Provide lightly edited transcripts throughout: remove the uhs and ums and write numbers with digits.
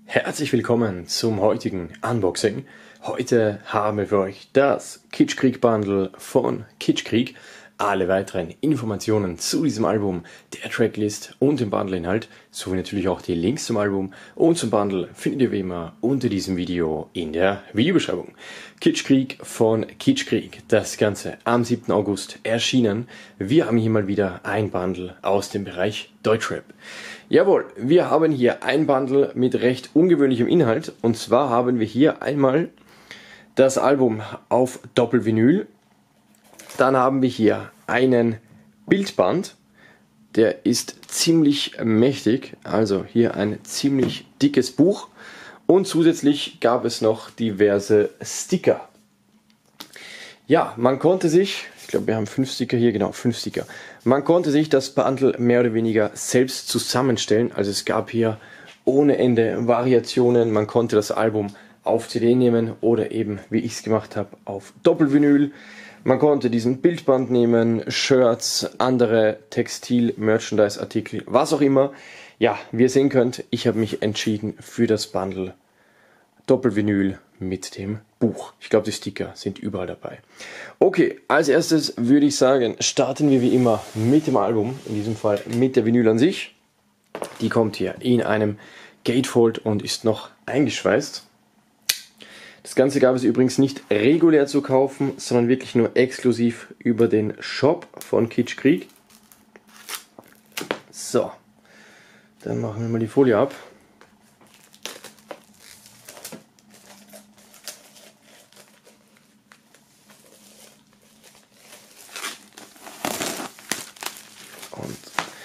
Herzlich willkommen zum heutigen Unboxing. Heute haben wir für euch das Kitschkrieg Bundle von Kitschkrieg. Alle weiteren Informationen zu diesem Album, der Tracklist und dem Bundleinhalt, sowie natürlich auch die Links zum Album und zum Bundle findet ihr wie immer unter diesem Video in der Videobeschreibung. Kitschkrieg von Kitschkrieg, das Ganze am 7. August erschienen. Wir haben hier mal wieder ein Bundle aus dem Bereich Deutschrap. Jawohl, wir haben hier ein Bundle mit recht ungewöhnlichem Inhalt, und zwar haben wir hier einmal das Album auf Doppelvinyl. Dann haben wir hier einen Bildband, der ist ziemlich mächtig, also hier ein ziemlich dickes Buch, und zusätzlich gab es noch diverse Sticker. Ja, man konnte sich, ich glaube wir haben 5 Sticker hier, genau 5 Sticker, man konnte sich das Bundle mehr oder weniger selbst zusammenstellen, also es gab hier ohne Ende Variationen, man konnte das Album auf CD nehmen oder eben, wie ich es gemacht habe, auf Doppelvinyl. Man konnte diesen Bildband nehmen, Shirts, andere Textil-Merchandise-Artikel, was auch immer. Ja, wie ihr sehen könnt, ich habe mich entschieden für das Bundle Doppelvinyl mit dem Buch. Ich glaube, die Sticker sind überall dabei. Okay, als erstes würde ich sagen, starten wir wie immer mit dem Album, in diesem Fall mit der Vinyl an sich. Die kommt hier in einem Gatefold und ist noch eingeschweißt. Das Ganze gab es übrigens nicht regulär zu kaufen, sondern wirklich nur exklusiv über den Shop von Kitschkrieg. So, dann machen wir mal die Folie ab. Und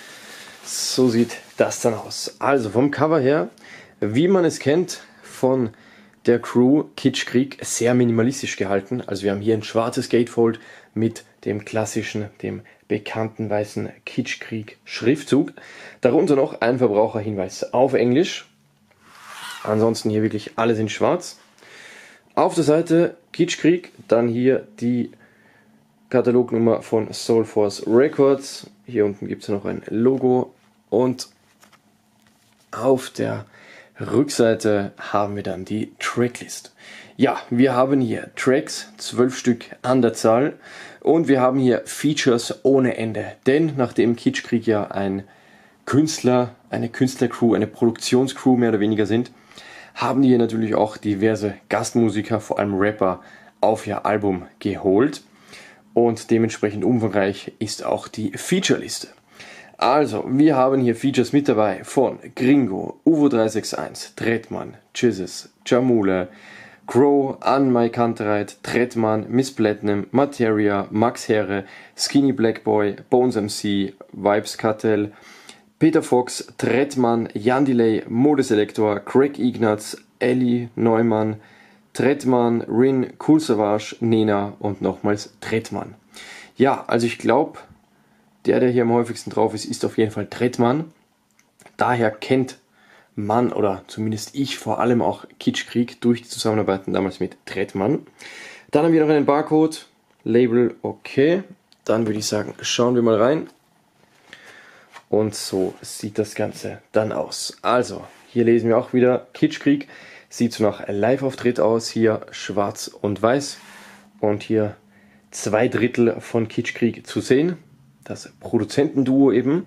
so sieht das dann aus. Also vom Cover her, wie man es kennt von der Crew Kitschkrieg, sehr minimalistisch gehalten. Also wir haben hier ein schwarzes Gatefold mit dem klassischen, dem bekannten weißen Kitschkrieg Schriftzug. Darunter noch ein Verbraucherhinweis auf Englisch. Ansonsten hier wirklich alles in schwarz. Auf der Seite Kitschkrieg, dann hier die Katalognummer von Soulforce Records. Hier unten gibt es noch ein Logo und auf der Rückseite haben wir dann die Tracklist. Ja, wir haben hier Tracks, 12 Stück an der Zahl, und wir haben hier Features ohne Ende. Denn nachdem Kitschkrieg ja ein Künstler, eine Künstlercrew, eine Produktionscrew mehr oder weniger sind, haben die hier natürlich auch diverse Gastmusiker, vor allem Rapper, auf ihr Album geholt. Und dementsprechend umfangreich ist auch die Featureliste. Also, wir haben hier Features mit dabei von Gringo, Uvo 361, Trettmann, Jizzes, Jamule, Crow, Anmai Kantereit, Trettmann, Miss Platinum, Materia, Max Herre, Skinny Black Boy, Bones MC, Vibes Cartel, Peter Fox, Trettmann, Jan Delay, Modeselektor, Craig Ignatz, Ellie Neumann, Trettmann, Rin, Cool Savage, Nena und nochmals Trettmann. Ja, also ich glaube, der hier am häufigsten drauf ist, ist auf jeden Fall Trettmann. Daher kennt man, oder zumindest ich, vor allem auch Kitschkrieg durch die Zusammenarbeiten damals mit Trettmann. Dann haben wir noch einen Barcode, Label okay. Dann würde ich sagen, schauen wir mal rein. Und so sieht das Ganze dann aus. Also, hier lesen wir auch wieder Kitschkrieg. Sieht so nach Live-Auftritt aus, hier schwarz und weiß. Und hier 2/3 von Kitschkrieg zu sehen. Das Produzentenduo eben.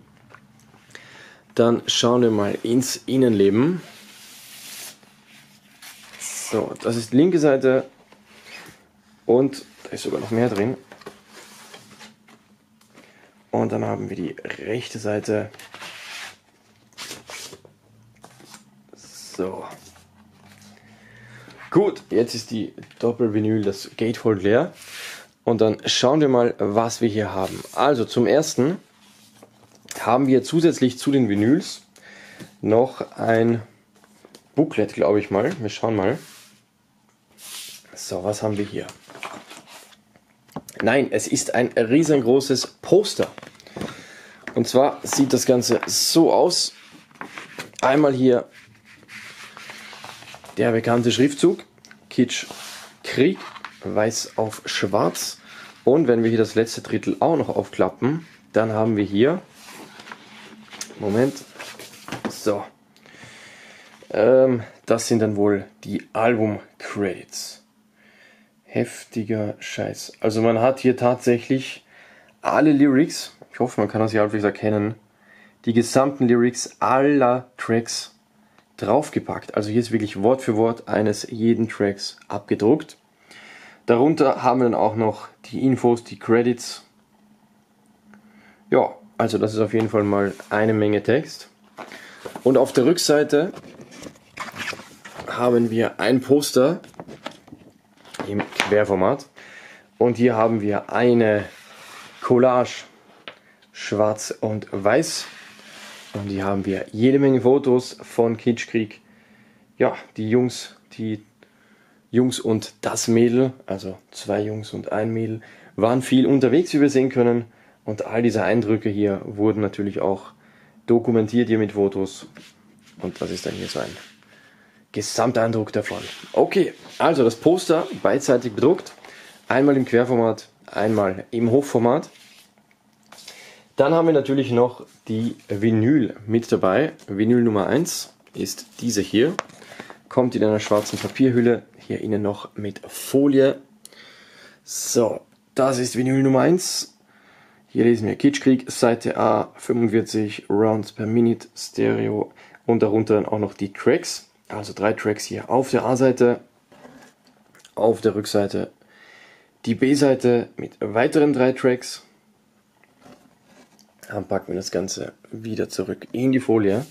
Dann schauen wir mal ins Innenleben. So, das ist die linke Seite und da ist sogar noch mehr drin. Und dann haben wir die rechte Seite. So. Gut, jetzt ist die Doppelvinyl, das Gatefold leer. Und dann schauen wir mal, was wir hier haben. Also zum ersten haben wir zusätzlich zu den Vinyls noch ein Booklet, glaube ich mal. Wir schauen mal. So, was haben wir hier? Nein, es ist ein riesengroßes Poster. Und zwar sieht das Ganze so aus. Einmal hier der bekannte Schriftzug, Kitschkrieg, weiß auf schwarz. Und wenn wir hier das letzte Drittel auch noch aufklappen, dann haben wir hier, Moment, so, Das sind dann wohl die Album-Credits. Heftiger Scheiß. Also man hat hier tatsächlich alle Lyrics, ich hoffe man kann das hier halbwegs erkennen, die gesamten Lyrics aller Tracks draufgepackt. Also hier ist wirklich Wort für Wort eines jeden Tracks abgedruckt. Darunter haben wir dann auch noch die Infos, die Credits. Ja, also das ist auf jeden Fall mal eine Menge Text. Und auf der Rückseite haben wir ein Poster im Querformat. Und hier haben wir eine Collage, schwarz und weiß. Und hier haben wir jede Menge Fotos von Kitschkrieg. Ja, die Jungs und das Mädel, also 2 Jungs und ein Mädel, waren viel unterwegs, wie wir sehen können. Und all diese Eindrücke hier wurden natürlich auch dokumentiert hier mit Fotos. Und das ist dann hier so ein Gesamteindruck davon. Okay, also das Poster beidseitig bedruckt. Einmal im Querformat, einmal im Hochformat. Dann haben wir natürlich noch die Vinyl mit dabei. Vinyl Nummer 1 ist diese hier. Kommt in einer schwarzen Papierhülle. Hier innen noch mit Folie. So, das ist Vinyl Nummer 1. Hier lesen wir Kitschkrieg, Seite A, 45 Rounds per Minute, Stereo und darunter dann auch noch die Tracks. Also 3 Tracks hier auf der A-Seite, auf der Rückseite die B-Seite mit weiteren 3 Tracks. Dann packen wir das Ganze wieder zurück in die Folie.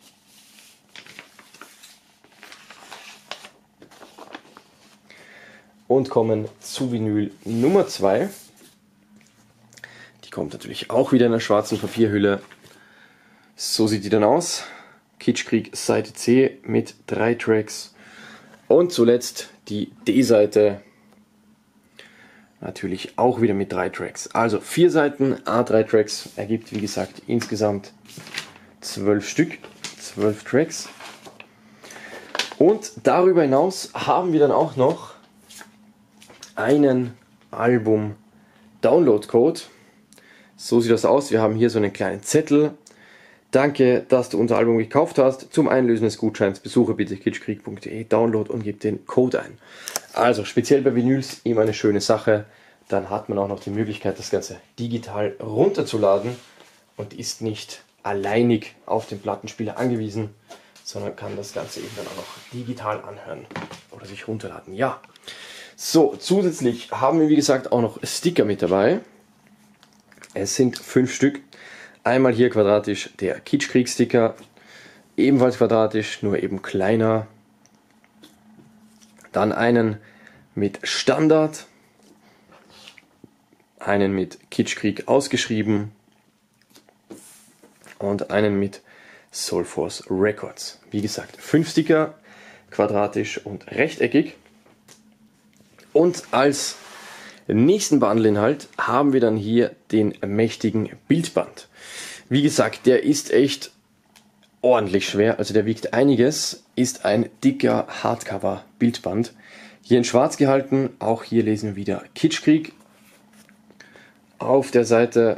Und kommen zu Vinyl Nummer 2. Die kommt natürlich auch wieder in einer schwarzen Papierhülle. So sieht die dann aus. Kitschkrieg Seite C mit 3 Tracks. Und zuletzt die D-Seite. Natürlich auch wieder mit 3 Tracks. Also 4 Seiten, A3 Tracks, ergibt wie gesagt insgesamt 12 Stück, 12 Tracks. Und darüber hinaus haben wir dann auch noch einen Album-Download-Code. So sieht das aus. Wir haben hier so einen kleinen Zettel. Danke, dass du unser Album gekauft hast. Zum Einlösen des Gutscheins besuche bitte kitschkrieg.de, Download und gib den Code ein. Also speziell bei Vinyls immer eine schöne Sache. Dann hat man auch noch die Möglichkeit, das Ganze digital runterzuladen und ist nicht alleinig auf den Plattenspieler angewiesen, sondern kann das Ganze eben dann auch noch digital anhören oder sich runterladen. Ja, so, zusätzlich haben wir wie gesagt auch noch Sticker mit dabei. Es sind 5 Stück. Einmal hier quadratisch der Kitschkrieg-Sticker, ebenfalls quadratisch, nur eben kleiner. Dann einen mit Standard, einen mit Kitschkrieg ausgeschrieben und einen mit Soulforce Records. Wie gesagt, 5 Sticker, quadratisch und rechteckig. Und als nächsten Bundleinhalt haben wir dann hier den mächtigen Bildband. Wie gesagt, der ist echt ordentlich schwer, also der wiegt einiges, ist ein dicker Hardcover-Bildband. Hier in schwarz gehalten, auch hier lesen wir wieder Kitschkrieg. Auf der Seite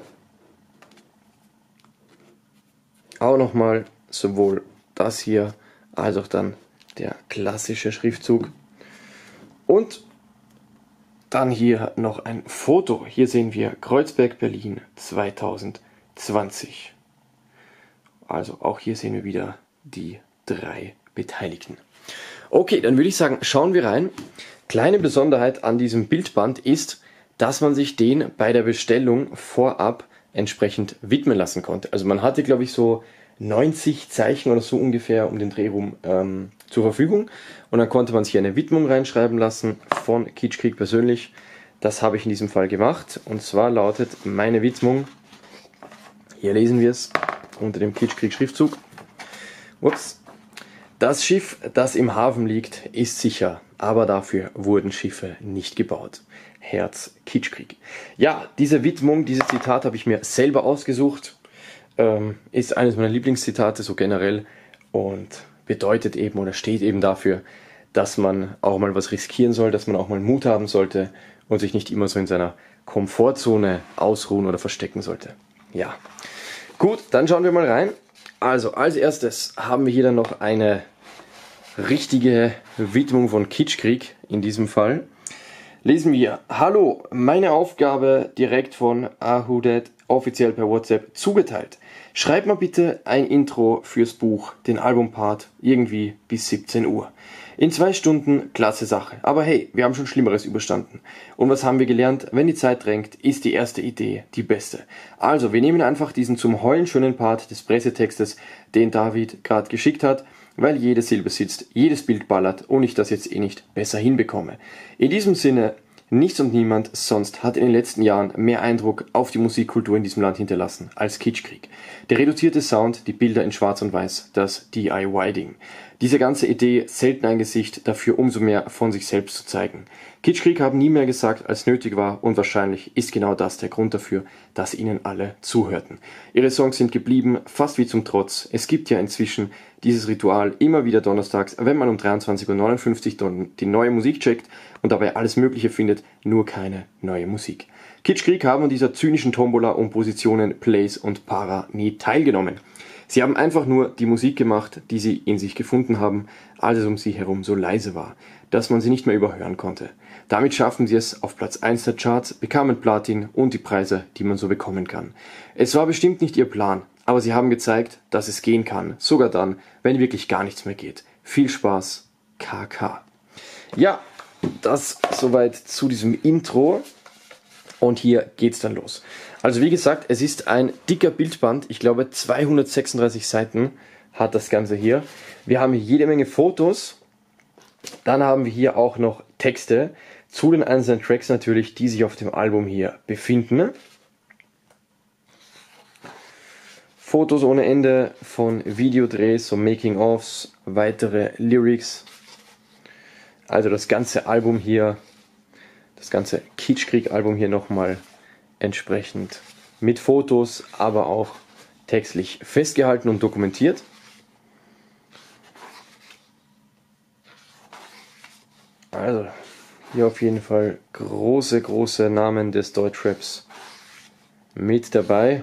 auch nochmal sowohl das hier als auch dann der klassische Schriftzug. Und dann hier noch ein Foto. Hier sehen wir Kreuzberg, Berlin 2020. Also auch hier sehen wir wieder die 3 Beteiligten. Okay, dann würde ich sagen, schauen wir rein. Kleine Besonderheit an diesem Bildband ist, dass man sich den bei der Bestellung vorab entsprechend widmen lassen konnte. Also man hatte, glaube ich, so 90 Zeichen oder so ungefähr um den Dreh rum zur Verfügung. Und dann konnte man sich eine Widmung reinschreiben lassen von Kitschkrieg persönlich. Das habe ich in diesem Fall gemacht. Und zwar lautet meine Widmung, hier lesen wir es unter dem Kitschkrieg-Schriftzug. Ups. Das Schiff, das im Hafen liegt, ist sicher, aber dafür wurden Schiffe nicht gebaut. Herz Kitschkrieg. Ja, diese Widmung, dieses Zitat habe ich mir selber ausgesucht. Ist eines meiner Lieblingszitate so generell und bedeutet eben oder steht eben dafür, dass man auch mal was riskieren soll, dass man auch mal Mut haben sollte und sich nicht immer so in seiner Komfortzone ausruhen oder verstecken sollte. Ja, gut, dann schauen wir mal rein. Also als erstes haben wir hier dann noch eine richtige Widmung von Kitschkrieg in diesem Fall. Lesen wir: Hallo, meine Aufgabe direkt von Ahudet offiziell per WhatsApp zugeteilt. Schreib mal bitte ein Intro fürs Buch, den Albumpart, irgendwie bis 17 Uhr. In 2 Stunden, klasse Sache. Aber hey, wir haben schon Schlimmeres überstanden. Und was haben wir gelernt? Wenn die Zeit drängt, ist die erste Idee die beste. Also, wir nehmen einfach diesen zum Heulen schönen Part des Pressetextes, den David gerade geschickt hat, weil jede Silbe sitzt, jedes Bild ballert und ich das jetzt eh nicht besser hinbekomme. In diesem Sinne, nichts und niemand sonst hat in den letzten Jahren mehr Eindruck auf die Musikkultur in diesem Land hinterlassen als Kitschkrieg. Der reduzierte Sound, die Bilder in Schwarz und Weiß, das DIY-Ding. Diese ganze Idee, selten ein Gesicht, dafür umso mehr von sich selbst zu zeigen. Kitschkrieg haben nie mehr gesagt, als nötig war, und wahrscheinlich ist genau das der Grund dafür, dass ihnen alle zuhörten. Ihre Songs sind geblieben, fast wie zum Trotz. Es gibt ja inzwischen dieses Ritual immer wieder donnerstags, wenn man um 23:59 Uhr die neue Musik checkt und dabei alles Mögliche findet, nur keine neue Musik. Kitschkrieg haben an dieser zynischen Tombola um Positionen, Plays und Para nie teilgenommen. Sie haben einfach nur die Musik gemacht, die sie in sich gefunden haben, als es um sie herum so leise war, dass man sie nicht mehr überhören konnte. Damit schaffen sie es auf Platz 1 der Charts, bekamen Platin und die Preise, die man so bekommen kann. Es war bestimmt nicht ihr Plan, aber sie haben gezeigt, dass es gehen kann, sogar dann, wenn wirklich gar nichts mehr geht. Viel Spaß, KK. Ja, das soweit zu diesem Intro. Und hier geht's dann los. Also wie gesagt, es ist ein dicker Bildband. Ich glaube 236 Seiten hat das Ganze hier. Wir haben jede Menge Fotos. Dann haben wir hier auch noch Texte zu den einzelnen Tracks natürlich, die sich auf dem Album hier befinden. Fotos ohne Ende von Videodrehs, so Making-ofs, weitere Lyrics. Also das ganze Album hier, das ganze Kitschkrieg-Album hier nochmal entsprechend mit Fotos, aber auch textlich festgehalten und dokumentiert. Also hier auf jeden Fall große Namen des Deutschraps mit dabei.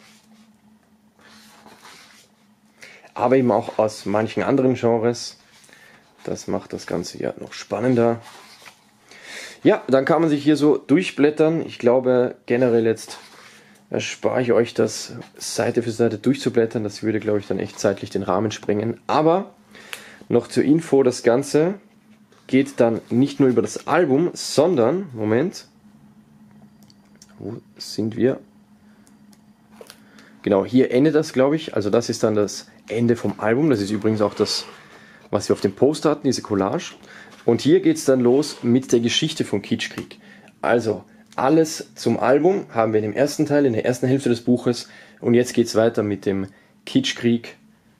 Aber eben auch aus manchen anderen Genres. Das macht das Ganze ja noch spannender. Ja, dann kann man sich hier so durchblättern. Ich glaube generell jetzt erspare ich euch das Seite für Seite durchzublättern. Das würde, glaube ich, dann echt zeitlich den Rahmen sprengen. Aber noch zur Info, das Ganze geht dann nicht nur über das Album, sondern, Moment, wo sind wir? Genau, hier endet das, glaube ich. Also das ist dann das Ende vom Album. Das ist übrigens auch das, was wir auf dem Poster hatten, diese Collage. Und hier geht es dann los mit der Geschichte von Kitschkrieg. Also alles zum Album haben wir in dem ersten Teil, in der ersten Hälfte des Buches. Und jetzt geht es weiter mit dem Kitschkrieg,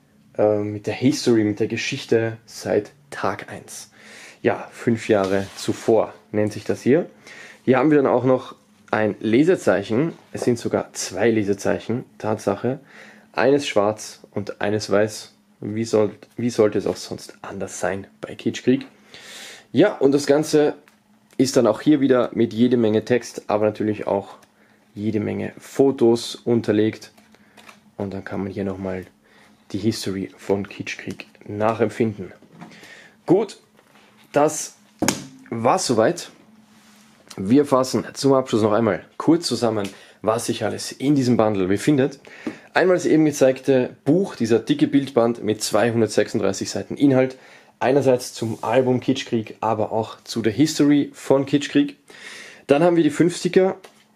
mit der History, mit der Geschichte seit Tag 1. Ja, 5 Jahre zuvor nennt sich das hier. Hier haben wir dann auch noch ein Lesezeichen. Es sind sogar 2 Lesezeichen, Tatsache. Eines schwarz und eines weiß. Wie sollte es auch sonst anders sein bei Kitschkrieg? Ja, und das Ganze ist dann auch hier wieder mit jede Menge Text, aber natürlich auch jede Menge Fotos unterlegt. Und dann kann man hier nochmal die History von Kitschkrieg nachempfinden. Gut, das war's soweit. Wir fassen zum Abschluss noch einmal kurz zusammen, was sich alles in diesem Bundle befindet. Einmal das eben gezeigte Buch, dieser dicke Bildband mit 236 Seiten Inhalt. Einerseits zum Album Kitschkrieg, aber auch zu der History von Kitschkrieg. Dann haben wir die 5 Sticker.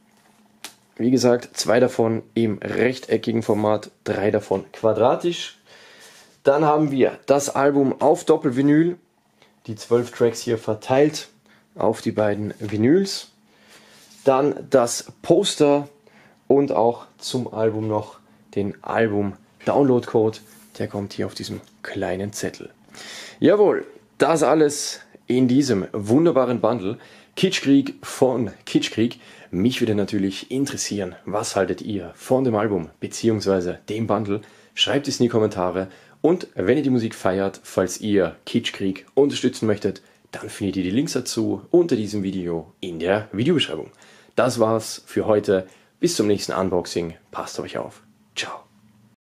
Wie gesagt, 2 davon im rechteckigen Format, 3 davon quadratisch. Dann haben wir das Album auf Doppelvinyl. Die 12 Tracks hier verteilt auf die beiden Vinyls. Dann das Poster und auch zum Album noch den Album-Download-Code. Der kommt hier auf diesem kleinen Zettel. Jawohl, das alles in diesem wunderbaren Bundle. Kitschkrieg von Kitschkrieg. Mich würde natürlich interessieren, was haltet ihr von dem Album bzw. dem Bundle? Schreibt es in die Kommentare. Und wenn ihr die Musik feiert, falls ihr Kitschkrieg unterstützen möchtet, dann findet ihr die Links dazu unter diesem Video in der Videobeschreibung. Das war's für heute. Bis zum nächsten Unboxing. Passt auf euch auf. Ciao.